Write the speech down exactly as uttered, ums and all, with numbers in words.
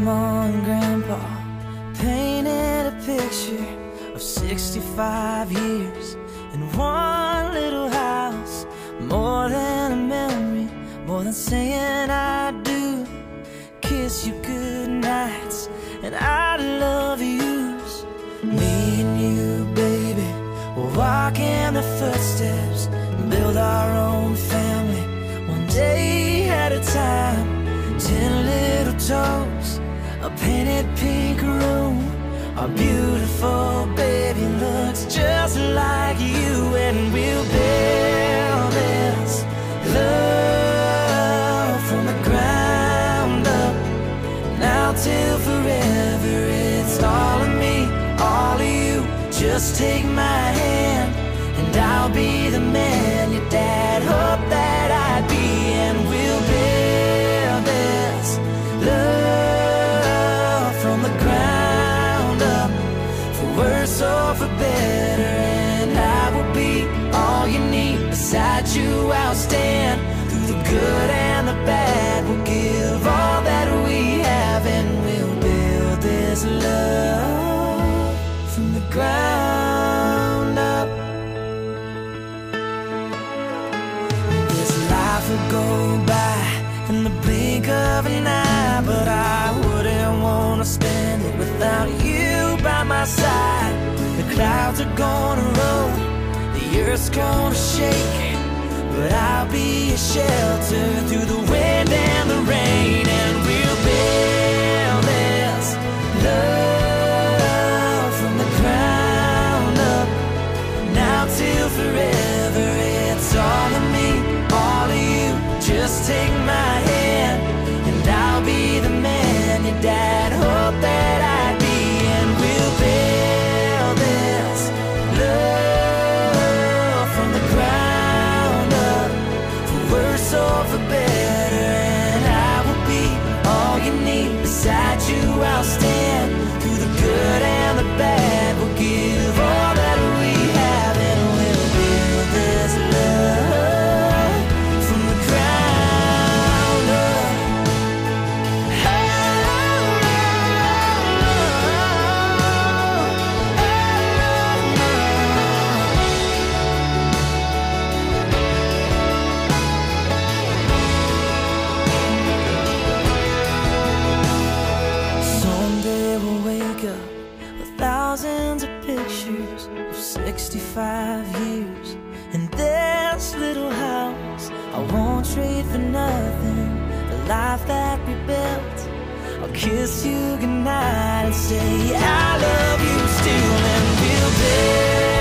Grandma and Grandpa painted a picture of sixty-five years in one little house. More than a memory, more than saying I do. Kiss you good nights and I love yous. Me and you, baby, we'll walk in the footsteps and build our own family, one day at a time. Ten little toes, a painted pink room. Our beautiful baby looks just like you, and we'll build this love from the ground up. Now till forever, it's all of me, all of you. Just take my hand and I'll be the man your dad hoped that I'd be, and we'll build this love from the ground up, for worse or for better. And I will be all you need. Beside you I'll stand through the good and the bad. We'll give all that we have, and we'll build this love from the ground up. This life will go by in the blink of an eye, but I wouldn't want to spend it without you by my side. The clouds are gonna roll, the earth's gonna shake, but I'll be a shelter through the wind and the rain, and we'll build this love from the ground up. Now till forever, it's all of me, all of you. Just take my hand and I'll be the man your dad hoped that I'd be, and we'll build this love from the ground up, for worse or for better. And I will be all you need. Beside you I'll stand through the good and the bad. We'll give all that we have, and we'll build this love from the ground up. Someday we'll wake up with thousands of pictures of sixty-five years in this little house. I won't trade for nothing the life that we built. I'll kiss you goodnight and say I love you still, and we'll build